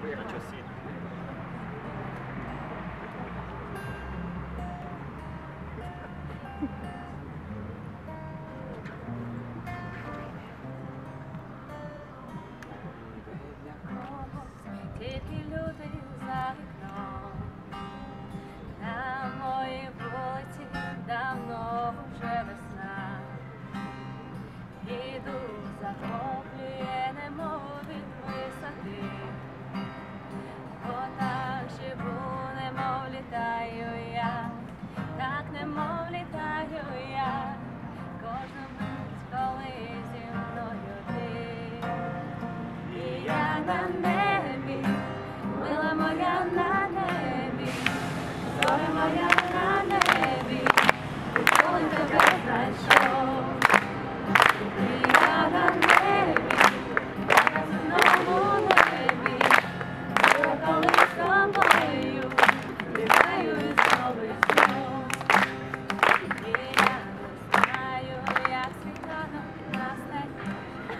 Тільки люди за вікном, на моїй вулиці давно вже весна. Іду, захоплює, немов від висоти, бо так живу, немов літаю я, так немов літаю я, кожну мить, коли зі мною ти. І я на небі, мила моя на небі, зоря моя на небі, коли тебе знайшов. І я на небі, на земному небі, мила коли з тобою, літаю і знову і знов. І я не знаю, як світанок настає,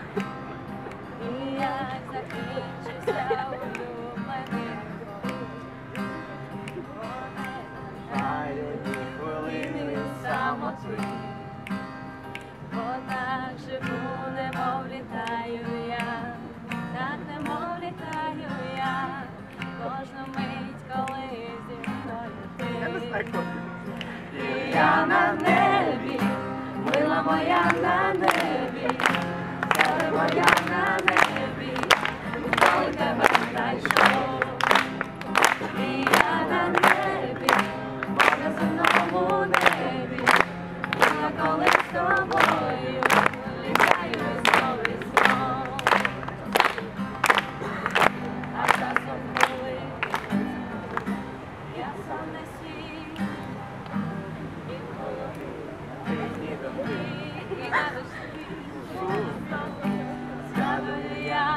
і як закінчився улюблений крок. Хвилини самоти, бо так живу, немов літаю я, так немов літаю я, кожну мить, коли зі мною ти. І я на небі, мила моя на небі, зоря моя на небі, коли тебе знайшов. І я на небі, на земному небі, мила коли з тобою, літаю і знов і знов. А часом коли я сам не свій, і в голові, і на душі, згадую я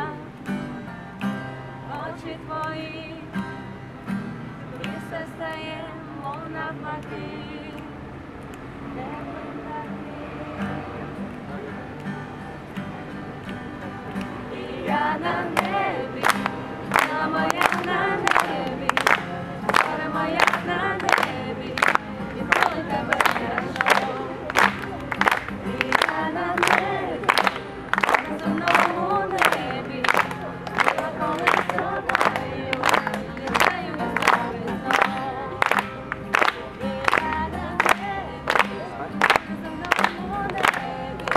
очі твої, і все стає, мов навпаки. І я на небі, мила моя на небі, зоря моя на небі, і коли тебе знайшов. І я на небі, на земному небі, мила коли з тобою, літаю і знов і знов. І я на небі, на земному небі,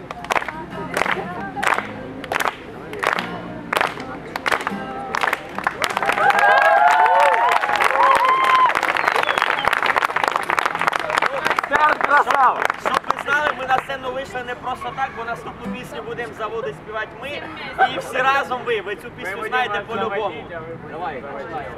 Щоб ви знали, ми на сцену вийшли не просто так, бо наступну пісню будемо заводити співати ми. І всі разом ви цю пісню знаєте по-любому. Давай, починаємо.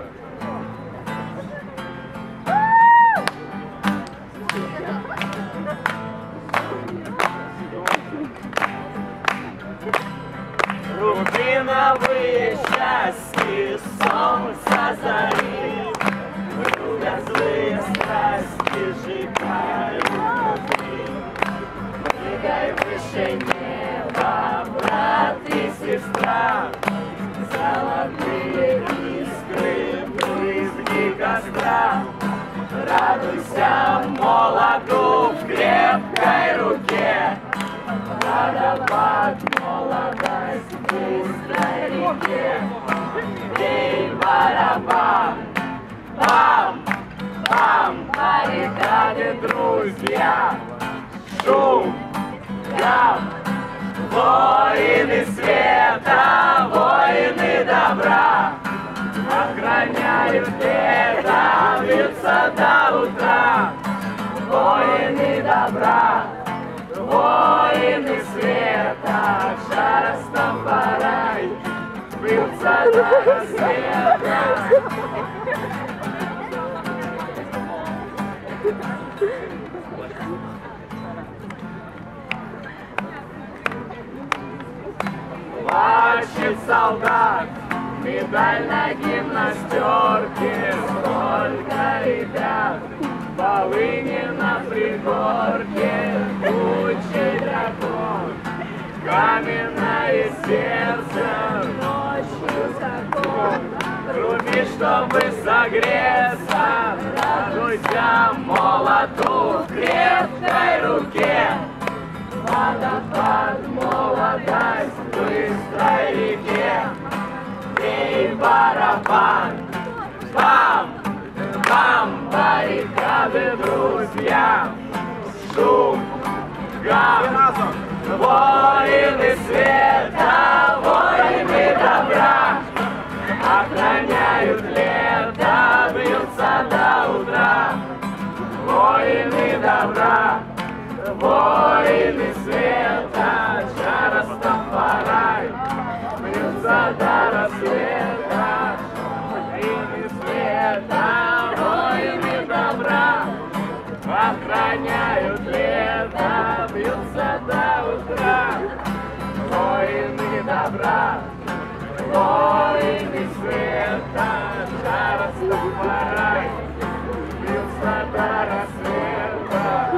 Руки на вищасті, сонця зарі, друга злих страсті чекають тобі. Пригай вище неба, брат і сестра, золотые іскри, близькі костра. Радуйся молоду в крепкой руке, водопад молодость в быстрой реке. Бей барабан, бам, бам, баррикады, друзья, шум, гам, воины света, воины добра, охраняют это, бьются до утра. Воины добра, воины света, жаростом порай, бьются до рассвета. Плачет солдат, медаль на гимнастерке, сколько ребят, полыни на пригорке, кучей дракон, каменное сердце, ночью закон. чтобы согреться, радуйся молоту в крепкой руке. Водопад, молодость в быстрой реке, и барабан, бам, бам, баррикады друзья, шум, гам, воины света, воины добра, охраняют лето, бьются до утра, воины добра. Воины света, жара стопорай, бьются до рассвета. Воины света, воины добра, охраняют лето, бьются до утра. Воины добра, воины света, жара стопорай, бьются до рассвета.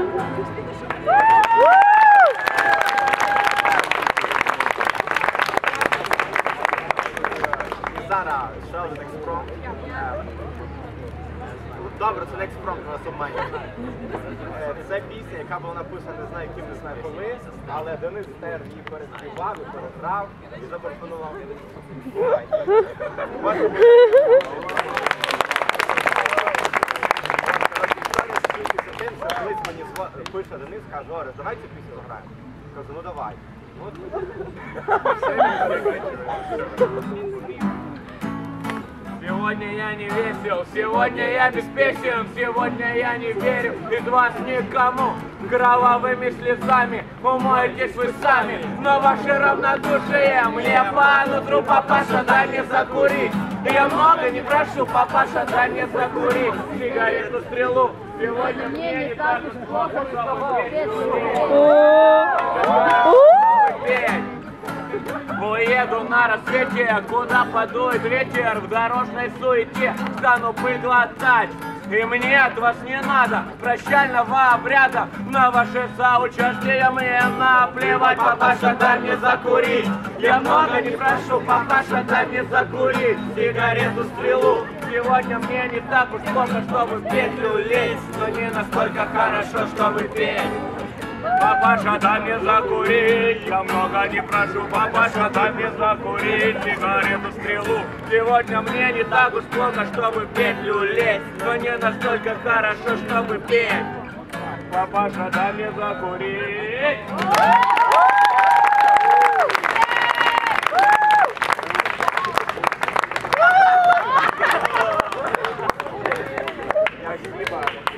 Зараз ще один експромт. Добре, це не експромт, у нас обманює. Це пісня, яка була написана, не знаю ким, не знаю коли, але Денис Тер її переспівав, і переграв і запропонував. Колись мені пише Денис, каже: Орес, давай цю пісню заграємо. Кажу, ну давай. Сегодня я не весел, сегодня я беспечен, сегодня я не верю из вас никому. Кровавыми слезами умоетесь вы сами, но ваше равнодушие мне по нутру, папаша, дай мне закурить. Я много не прошу, папаша, дай мне закурить сигарету, стрелу. Сегодня мне не так уж плохо, чтобы петь. Уеду на рассвете, куда подует ветер, в дорожной суете стану пыль глотать. И мне от вас не надо прощального обряда, на ваше соучастие мне наплевать. Папаша, дай мне закурить, я много не прошу, папаша, дай мне закурить сигарету, стрелу. Сегодня мне не так уж плохо, чтобы в петлю лезть, но не настолько хорошо, чтобы петь. Папаша, дай мне закурить, я много не прошу, папаша, дай мне закурить сигарету, стрелу. Сегодня мне не так уж плохо, чтобы в петлю лезть, но не настолько хорошо, чтобы петь. Папаша, дай мне закурить. Я не понимаю.